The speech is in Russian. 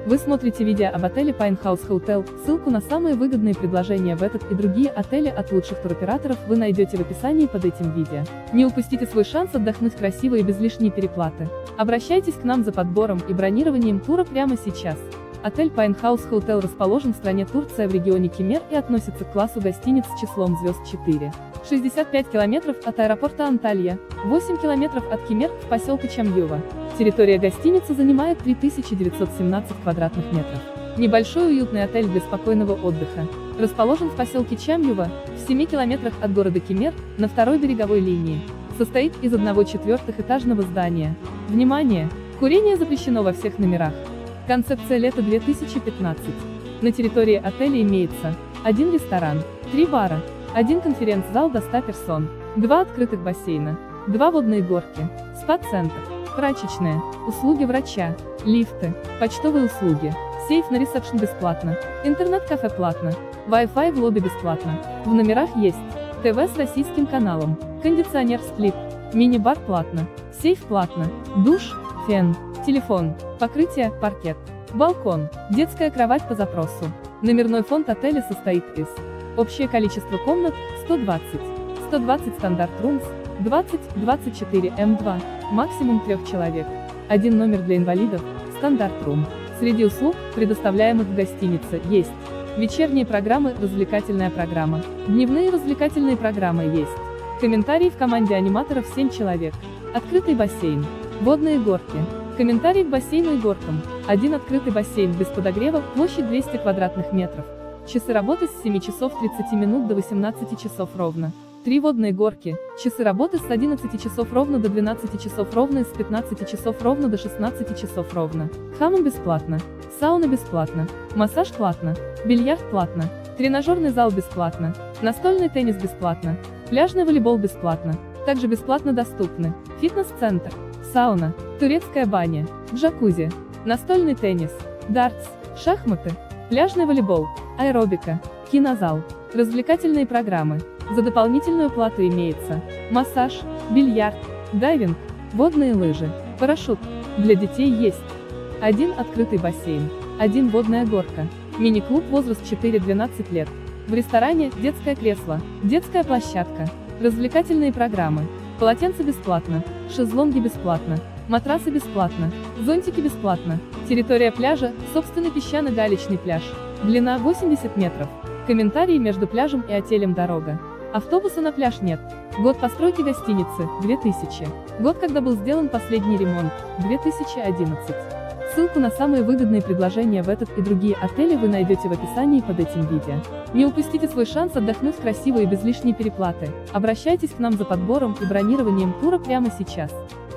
Вы смотрите видео об отеле Pinehouse Hotel, ссылку на самые выгодные предложения в этот и другие отели от лучших туроператоров вы найдете в описании под этим видео. Не упустите свой шанс отдохнуть красиво и без лишней переплаты. Обращайтесь к нам за подбором и бронированием тура прямо сейчас. Отель Pinehouse Hotel расположен в стране Турция в регионе Кемер и относится к классу гостиниц с числом звезд 4. 65 километров от аэропорта Анталья, 8 километров от Кемер в поселке Чамьюва. Территория гостиницы занимает 3917 квадратных метров. Небольшой уютный отель для спокойного отдыха. Расположен в поселке Чамьюва, в 7 километрах от города Кемер, на второй береговой линии. Состоит из 1/4 этажного здания. Внимание! Курение запрещено во всех номерах. Концепция лета 2015. На территории отеля имеется 1 ресторан, 3 бара, 1 конференц-зал до 100 персон, 2 открытых бассейна, 2 водные горки, спа-центр, прачечная, услуги врача, лифты, почтовые услуги, сейф на ресепшн бесплатно, интернет-кафе платно, Wi-Fi в лобби бесплатно. В номерах есть ТВ с российским каналом, кондиционер сплит, мини-бар платно, сейф платно, душ, фен, телефон, покрытие, паркет, балкон, детская кровать по запросу. Номерной фонд отеля состоит из: общее количество комнат – 120 стандарт румс, 24 М2, максимум 3 человек, 1 номер для инвалидов, стандарт рум. Среди услуг, предоставляемых в гостинице, есть вечерние программы, развлекательная программа, дневные развлекательные программы есть. Комментарии в команде аниматоров 7 человек, открытый бассейн, водные горки. Комментарий к бассейну и горкам: 1 открытый бассейн без подогрева, площадь 200 квадратных метров. Часы работы с 7 часов 30 минут до 18 часов ровно. 3 водные горки, часы работы с 11 часов ровно до 12 часов ровно и с 15 часов ровно до 16 часов ровно. Хамам бесплатно, сауна бесплатно, массаж платно, бильярд платно, тренажерный зал бесплатно, настольный теннис бесплатно, пляжный волейбол бесплатно. Также бесплатно доступны фитнес-центр, сауна, турецкая баня, джакузи, настольный теннис, дартс, шахматы, пляжный волейбол, аэробика, кинозал, развлекательные программы. За дополнительную плату имеется массаж, бильярд, дайвинг, водные лыжи, парашют. Для детей есть 1 открытый бассейн, 1 водная горка, мини-клуб возраст 4-12 лет. В ресторане детское кресло, детская площадка, развлекательные программы, полотенца бесплатно, шезлонги бесплатно, матрасы бесплатно, зонтики бесплатно. Территория пляжа – собственный песчано-галечный пляж. Длина 80 метров. Комментарии: между пляжем и отелем дорога. Автобуса на пляж нет. Год постройки гостиницы – 2000. Год, когда был сделан последний ремонт – 2011. Ссылку на самые выгодные предложения в этот и другие отели вы найдете в описании под этим видео. Не упустите свой шанс отдохнуть красиво и без лишней переплаты. Обращайтесь к нам за подбором и бронированием тура прямо сейчас.